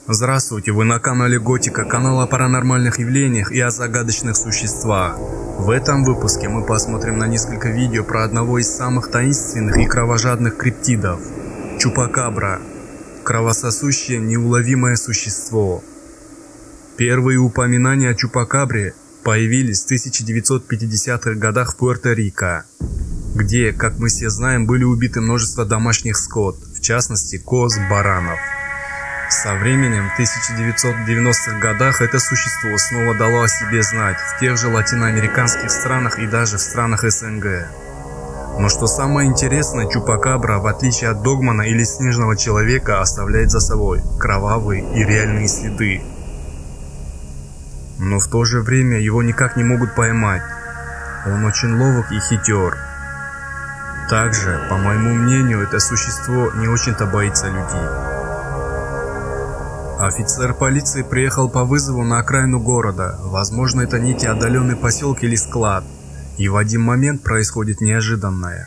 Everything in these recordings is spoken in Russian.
Здравствуйте, вы на канале Готика, канал о паранормальных явлениях и о загадочных существах. В этом выпуске мы посмотрим на несколько видео про одного из самых таинственных и кровожадных криптидов – Чупакабра. Кровососущее неуловимое существо. Первые упоминания о Чупакабре появились в 1950-х годах в Пуэрто-Рико, где, как мы все знаем, были убиты множество домашних скот, в частности коз, баранов. Со временем, в 1990-х годах, это существо снова дало о себе знать в тех же латиноамериканских странах и даже в странах СНГ. Но что самое интересное, Чупакабра, в отличие от Догмана или Снежного Человека, оставляет за собой кровавые и реальные следы. Но в то же время его никак не могут поймать. Он очень ловок и хитер. Также, по моему мнению, это существо не очень-то боится людей. Офицер полиции приехал по вызову на окраину города, возможно, это некий отдаленный поселок или склад, и в один момент происходит неожиданное.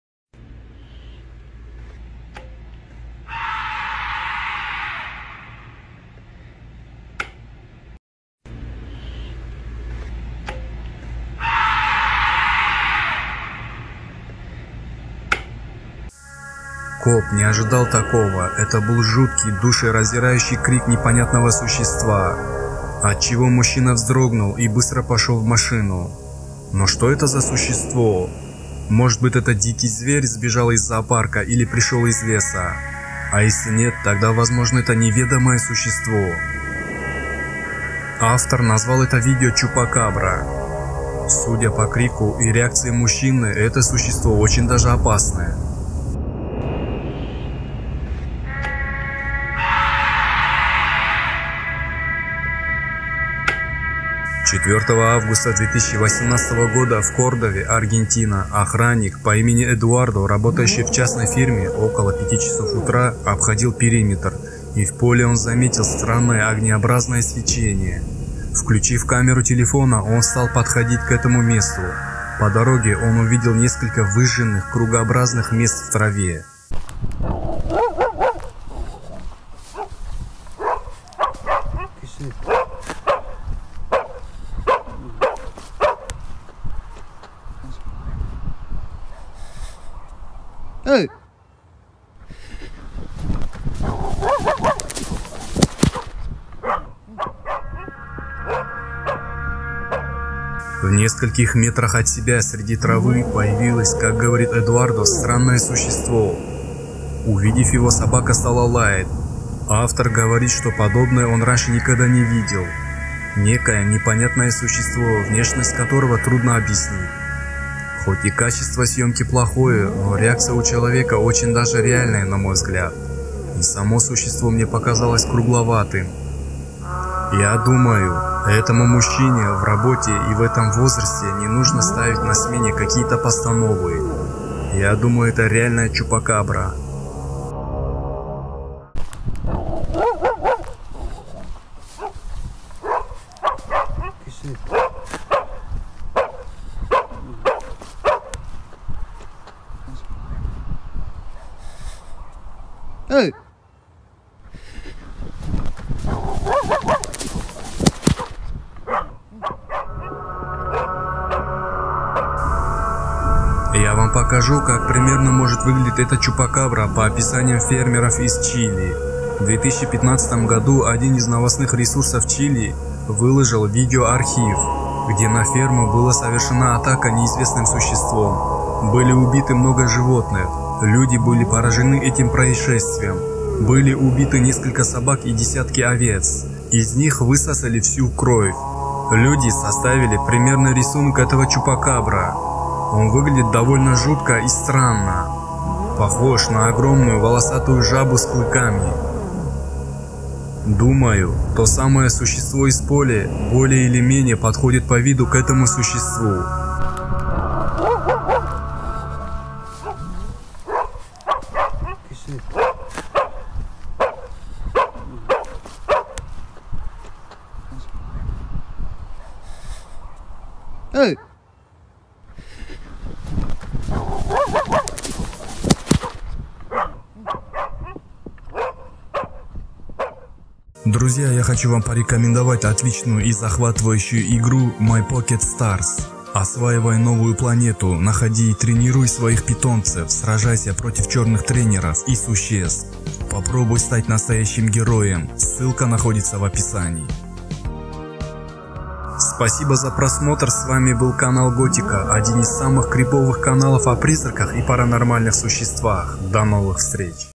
Коп не ожидал такого, это был жуткий, душераздирающий крик непонятного существа, отчего мужчина вздрогнул и быстро пошел в машину. Но что это за существо? Может быть, это дикий зверь сбежал из зоопарка или пришел из леса? А если нет, тогда возможно это неведомое существо. Автор назвал это видео Чупакабра. Судя по крику и реакции мужчины, это существо очень даже опасное. 4 августа 2018 года в Кордове, Аргентина, охранник по имени Эдуардо, работающий в частной фирме, около 5 часов утра обходил периметр, и в поле он заметил странное огнеобразное свечение. Включив камеру телефона, он стал подходить к этому месту. По дороге он увидел несколько выжженных кругообразных мест в траве. Эй! В нескольких метрах от себя среди травы появилось, как говорит Эдуардо, странное существо. Увидев его, собака стала лаять. Автор говорит, что подобное он раньше никогда не видел. Некое непонятное существо, внешность которого трудно объяснить. Хоть и качество съемки плохое, но реакция у человека очень даже реальная, на мой взгляд. И само существо мне показалось кругловатым. Я думаю, этому мужчине в работе и в этом возрасте не нужно ставить на смене какие-то постановы. Я думаю, это реальная Чупакабра. Эй! Я вам покажу, как примерно может выглядеть эта Чупакабра по описаниям фермеров из Чили. В 2015 году один из новостных ресурсов Чили выложил видеоархив, где на ферму была совершена атака неизвестным существом. Были убиты много животных. Люди были поражены этим происшествием. Были убиты несколько собак и десятки овец. Из них высосали всю кровь. Люди составили примерный рисунок этого Чупакабра. Он выглядит довольно жутко и странно. Похож на огромную волосатую жабу с клыками. Думаю, то самое существо из поля более или менее подходит по виду к этому существу. Эй! Друзья, я хочу вам порекомендовать отличную и захватывающую игру My Pocket Stars. Осваивай новую планету, находи и тренируй своих питомцев, сражайся против черных тренеров и существ. Попробуй стать настоящим героем, ссылка находится в описании. Спасибо за просмотр, с вами был канал Готика, один из самых криповых каналов о призраках и паранормальных существах. До новых встреч!